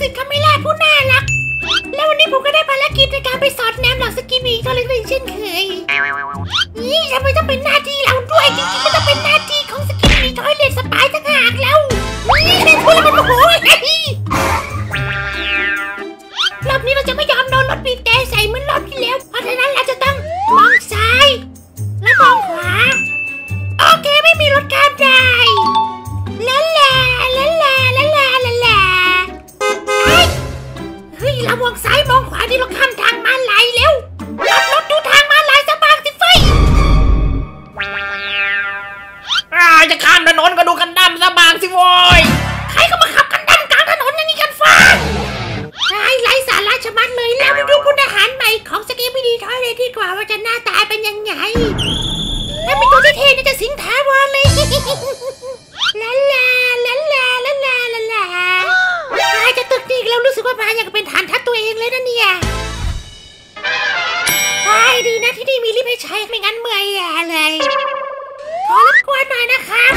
สิทธิ์คาเมล่าผู้น่ารักแล้ววันนี้ผมก็ได้ภารกิจในการไปสอดแนมหลังสกิบีทอเลนเช่นเคยนี่ทำไมต้องเป็นหน้าที่เราด้วยจริงๆมันต้องเป็นหน้าที่ของสกิบีทอเลนสปายต่างหากแล้วนี่เป็นพวกมันโอ้โหรอบนี้เราจะไม่ยอมโดนรถบีบแกใส่เหมือนรอบที่แล้วเพราะฉะนั้นเราจะต้องมองซ้ายและมองขวาโอเคไม่มีรถข้ามได้ละลาละลาละลาละลาเฮ้ยเรามองซ้ายมองขวาที่เราข้ามทางม้าลายเร็วขับรถดูทางม้าลายสบางสิไฟจะข้ามถนนก็ดูกันดั้มสบางสิโว้ยใครก็มาขับกันดั้มกลางถนนอย่างนี้กันฟ้าไร้สาระชะมัดเลยแล้วไปดูพลทหารใหม่ของสกิปปี้ทอยเลยดีกว่าว่าจะหน้าตาเป็นยังไงถ้าเป็นตัวเท่ๆนี่จะสิงถาวรเลยลาลาลาลาลาลาลาลาจะตึกดีแล้วรู้สึกว่าพายอยากเป็นฐานทัพตัวเองเลยนะเนี่ยดีนะที่นี่มีลิฟต์ให้ใช้ไม่งั้นเมื่อยแย่เลยขอรบกวนหน่อยนะครับ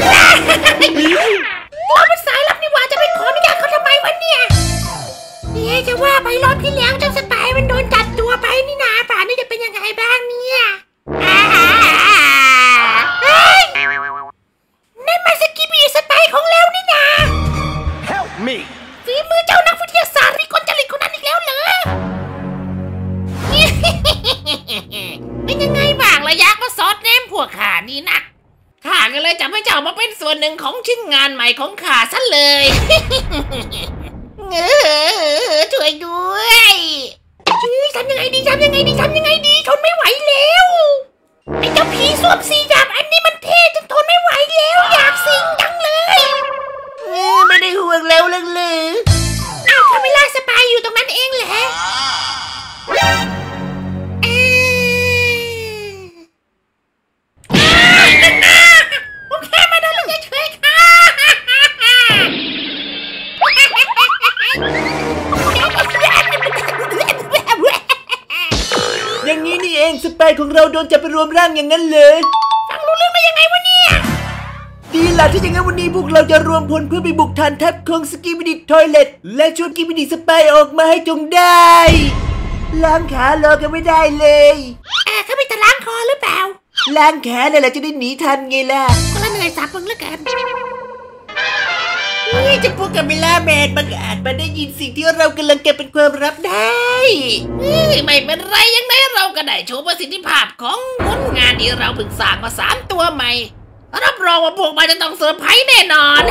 เราเป็นสายลับนี่หว่าจะไปขออนุญาตเขาทำไมวะเนี่ยจะว่าไปรอบที่แล้วเจ้าสปายมันโดนจัดตัวไปนี่นาป่านนี้จะเป็นยังไงบ้างเนี่ยนั่นมันสกิปปี้สปายของเรานี่นา Help me ฝีมือเจ้านักวิทยาศาสตร์มีคนจริตคนนั้นอีกแล้วเหรอเป็นยังไงบ้างระยะก็ซอสแนมพวกข้านี่นะข้าก็เลยจะให้เจ้ามาเป็นส่วนหนึ่งของชิ้นงานใหม่ของข้าซะเลยช่วยด้วยทำยังไงดีทำยังไงดีทำยังไงดีทนไม่ไหวแล้วไอ้เจ้าผีสวมสีดำอันนี้มันเท่จนทนไม่ไหวแล้วอยากสิงจังเลยไม่ได้ห่วงแล้วเลยอ้าวคาเมล่าสปายอยู่ตรงนั้นเองแหละผมแค่มาดูเฉยๆค่ะอย่างนี้นี่เองสปายของเราโดนจับไปรวมร่างอย่างนั้นเลยฟังรู้เรื่องได้ยังไงวะเนี่ยดีล่ะที่อย่างนั้นวันนี้พวกเราจะรวมพลเพื่อไปบุกฐานทัพของสกิปปี้ทอยเลทและชวนสกิปปี้สปายออกมาให้จงได้ล้างขารอกันไม่ได้เลยเขาไปแต่ล้างคอหรือเปล่าล้างแขนนั่นแหละจะได้หนีทันไงล่ะก็ละเหนื่อยสาบมึงแล้วกันนี่จะพวกกัมเบล่าแมนมันอาจมาได้ยินสิ่งที่เรากำลังเก็บเป็นความลับได้ไม่เป็นไรยังไงเราก็ได้โชว์ประสิทธิภาพของผลงานที่เราเพิ่งสร้างมา3ตัวใหม่รับรองว่าพวกมันจะต้องเซอร์ไพรส์แน่นอน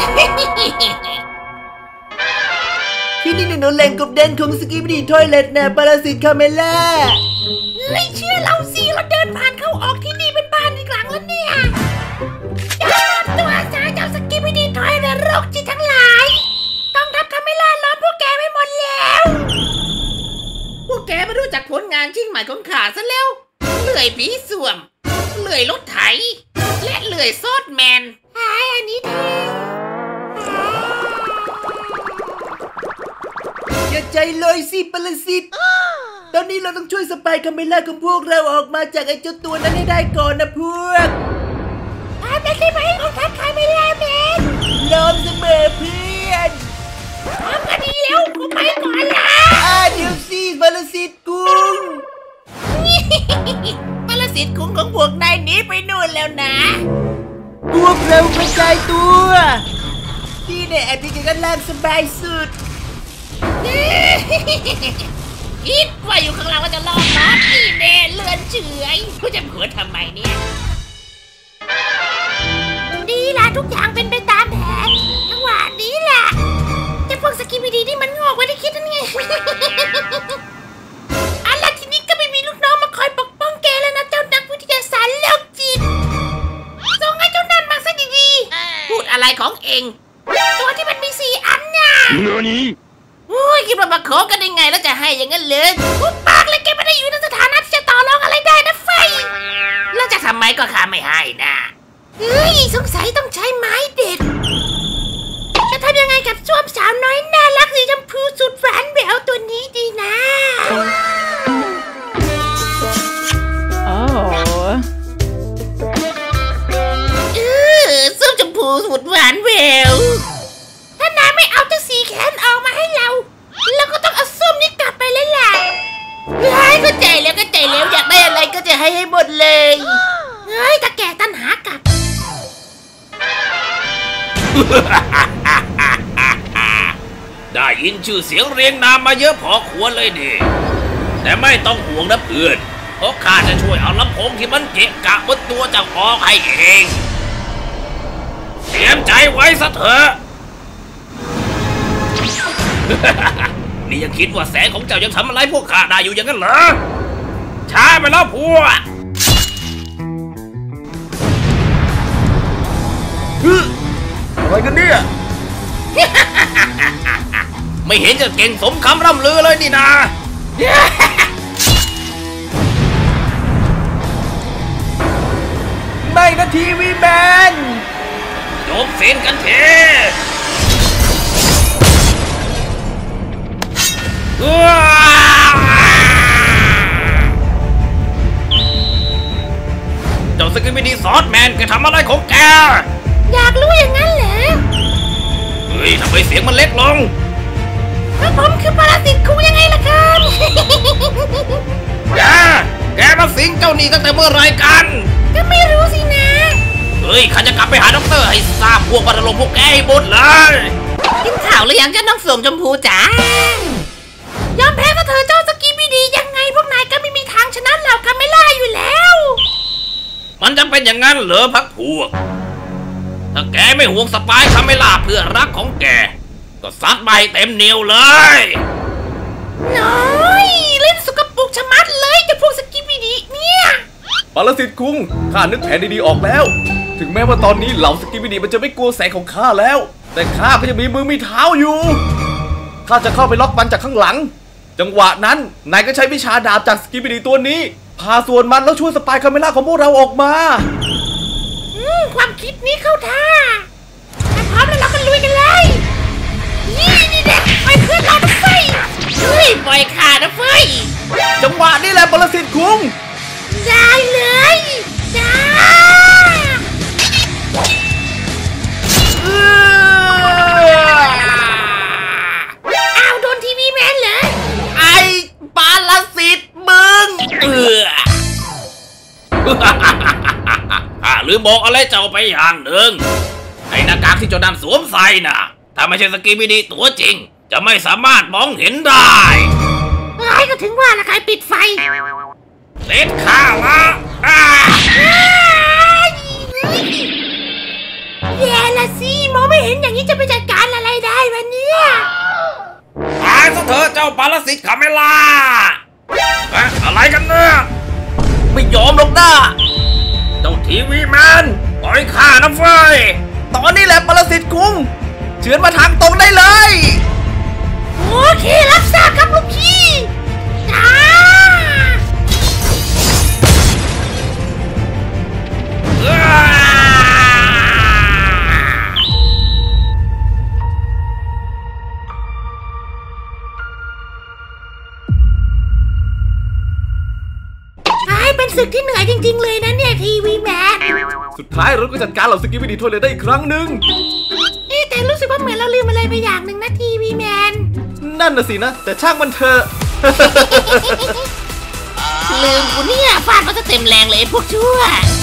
ที่นี่เนี่ยแหล่งกบดานของสกิปปี้ทอยเลทนะปรสิตคาเมล่าไม่เชื่อเราสิเราเดินผ่านเข้าออกที่นี่เป็นบ้านอีกหลังแล้วเนี่ยอย่าตัวซาเจ้าสกิปปี้ทอยเลทโรคจิตทั้งหลายต้องทับคาเมล่าล้อมพวกแกไม่หมดแล้วพวกแกไม่รู้จักผลงานชิ้นใหม่ของข้าซะแล้วเลื่อยผีส่วมเลื่อยรถไถและเลื่อยซอสแมนอันนี้ดีอย่าใจลอยสิปรสิตตอนนี้เราต้องช่วยสปายคาเมล่าของพวกเราออกมาจากไอ้เจ้าตัวนั้นให้ได้ก่อนนะพวกไม่ใช่ไหมของทัพคาเมล่าแมนยอมเสมอเพื่อนทำกันดีแล้วกูไปก่อนละเดี๋ยวสิปรสิตกุ้งปรสิตกุ้งของพวกนายหนีไปนู่นแล้วนะพวกเรากระจายตัวที่เนี่ยแอบที่กันล่างสบายสุดคิดว่าอยู่ข้างล่างว่าจะรอดนะนี่แน่เลื่อนเฉยผู้จะเผื่อทำไมเนี่ยดีล่ะทุกอย่างเป็นไปตามแผนจังหวะนี้แหละแต่พวกสกิปปี้ดีนี่มันงอกไว้ได้คิดนั่นไงอะไรทีนี้ก็ไม่มีลูกน้องมาคอยปกป้องแกแล้วนะเจ้านักวิทยาศาสตร์โรคจิตส่งให้เจ้านั่นมาซะดีๆพูดอะไรของเองตัวที่มันมี4 อันน่ะโอ้ยคิดว่ามาขอกันได้ไงแล้วจะให้อย่างนั้นเลยปุ๊บปากเลยแกไม่ได้อยู่ในสถานะที่จะต่อรองอะไรได้นะไฟแล้วจะทำไมก็ข้าไม่ให้นะสงสัยต้องใช้ไม้เด็ดจะทำยังไงกับส้วมสาวน้อยน่ารักสีชมพูสุดหวานแหววตัวนี้ดีนะส้วมชมพูสุดหวานแหววถ้านายไม่เอาเจ้าสีแขนออกมาให้เราให้หมดเลยเฮ้ยตะแก่ตันหากลับได้ยินชื่อเสียงเรียงนามมาเยอะพอควรเลยดิแต่ไม่ต้องห่วงนะเพื่อนเพราะข้าจะช่วยเอาลำโพงที่มันเกะกะบนตัวเจ้าออกให้เองเตรียมใจไว้ซะเถอะ นี่ยังคิดว่าแสงของเจ้ายังทำอะไรพวกข้าได้อยู่อย่างนั้นเหรอช้าไปแล้วพวกอะไรกันเนี่ยไม่เห็นจะเก่งสมคำร่ำลือเลยนี่นาไม่นะทีวีแมนจบเส้นกันเถเจ้าสกิปปี้ซอสแมนแกทำอะไรของแกอยากรู้อย่างนั้นเหรอเฮ้ยทำไมเสียงมันเล็กลงแล้วผมคือปรสิตคุงยังไงล่ะครับแกมาสิงเจ้านี่ตั้งแต่เมื่อไรกันก็ไม่รู้สินะเฮ้ยข้าจะกลับไปหาด็อกเตอร์ให้ทราบพวกบรรลมพวกแกให้หมดเลยกินข่าวหรือยังเจ้าน้องสวมชมพูจ๋ายอมแพ้ก็เธอเจ้าสกีไม่ดียังไงพวกนายก็ไม่มีทางชนะเหล่าคาเมล่าอยู่แล้วมันจะเป็นอย่างนั้นเหรอพักพวกถ้าแกไม่ห่วงสปายคาเมล่าเพื่อรักของแกก็ซัดไปเต็มเหนียวเลยน้อยเล่นสกปรกชะมัดเลยจะพวกสกีไม่ดีเนี่ยปรสิตคุงข้านึกแผนดีๆออกแล้ว ถึงแม้ว่าตอนนี้เหล่าสกิปปี้ดีมันจะไม่กลัวแสงของข้าแล้ว แต่ข้าก็ยังมีมือมีเท้าอยู่ข้าจะเข้าไปล็อกมันจากข้างหลัง จังหวะนั้นนายก็ใช้วิชาดาบจากสกิปปี้ดีตัวนี้พาส่วนมันแล้วช่วยสปายคาเมล่าของพวกเราออกมาความคิดนี้เข้าท่าถ้าพร้อมแล้วเราก็ลุยกันเลยนี่เด็กไปเพื่อนเรานะเฟ้ยเฮ้ยปล่อยขานะเฟ้ยจังหวะนี้แหละปรสิตคุงได้เลยจ้าอ้าวโดนทีวีแมนเหรอไอ้ปรสิตมึงข้าลืมบอกอะไรเจ้าไปอย่างหนึ่งไอ้หน้ากากที่เจ้าดำสวมใส่น่ะถ้าไม่ใช่สกีบิดีตัวจริงจะไม่สามารถมองเห็นได้ไอ้ก็ถึงว่าละใครปิดไฟเล็ดข้าละแย่ละสิมองไม่เห็นอย่างนี้จะไปจัดการอะไรได้วะเนี่ยตายซะเถอะเจ้าปรสิตคาเมล่าอะไรกันเนี่ยไม่ยอมหรอกนะเจ้าทีวีแมนปล่อยข้านะเฟ้ยตอนนี้แหละปรสิตคุงเฉือนมาทางตรงได้เลยโอเครับทราบครับลูกพี่จ้า เป็นศึกที่เหนื่อยจริงๆเลยนะเนี่ยทีวีแมนสุดท้ายเราก็จัดการเหล่าสกิปปี้ดีโทยเลยได้อีกครั้งหนึ่งแต่รู้สึกว่าเหมือนเราลืมอะไรไปอย่างหนึ่งนะทีวีแมนนั่นน่ะสินะแต่ช่างมันเถอะลืมกูเนี่ยฟาดมาซะเต็มแรงเลยพวกชั่ว